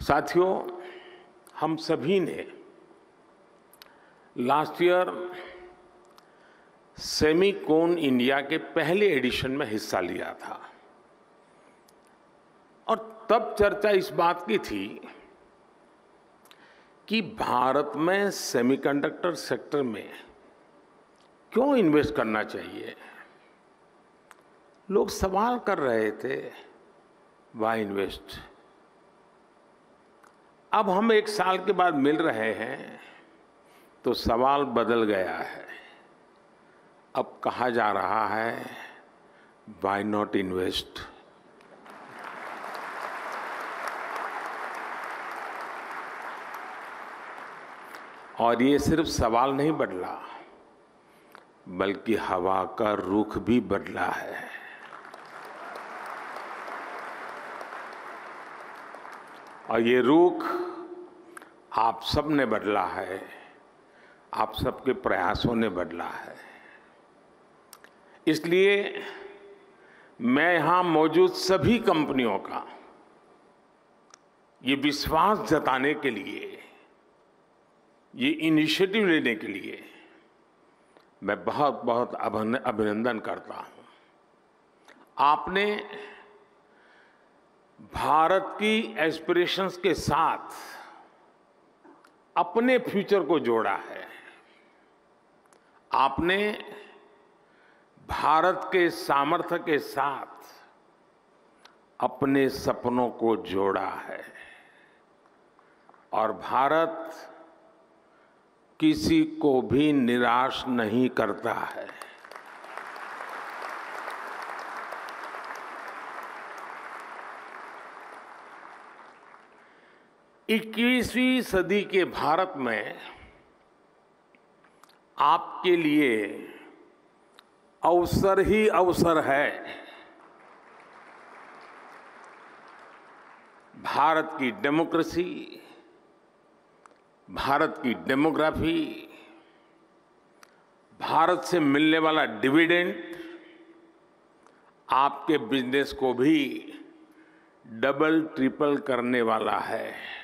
साथियों, हम सभी ने लास्ट ईयर सेमिकॉन इंडिया के पहले एडिशन में हिस्सा लिया था और तब चर्चा इस बात की थी कि भारत में सेमीकंडक्टर सेक्टर में क्यों इन्वेस्ट करना चाहिए। लोग सवाल कर रहे थे, व्हाई इन्वेस्ट। अब हम एक साल के बाद मिल रहे हैं तो सवाल बदल गया है। अब कहा जा रहा है, व्हाई नॉट इन्वेस्ट। और ये सिर्फ सवाल नहीं बदला, बल्कि हवा का रुख भी बदला है। और ये रुख आप सब ने बदला है, आप सबके प्रयासों ने बदला है। इसलिए मैं यहां मौजूद सभी कंपनियों का ये विश्वास जताने के लिए, ये इनिशिएटिव लेने के लिए मैं बहुत बहुत अभिनंदन करता हूं। आपने भारत की एस्पिरेशंस के साथ अपने फ्यूचर को जोड़ा है। आपने भारत के सामर्थ्य के साथ अपने सपनों को जोड़ा है। और भारत किसी को भी निराश नहीं करता है। इक्कीसवीं सदी के भारत में आपके लिए अवसर ही अवसर है। भारत की डेमोक्रेसी, भारत की डेमोग्राफी, भारत से मिलने वाला डिविडेंड आपके बिजनेस को भी डबल ट्रिपल करने वाला है।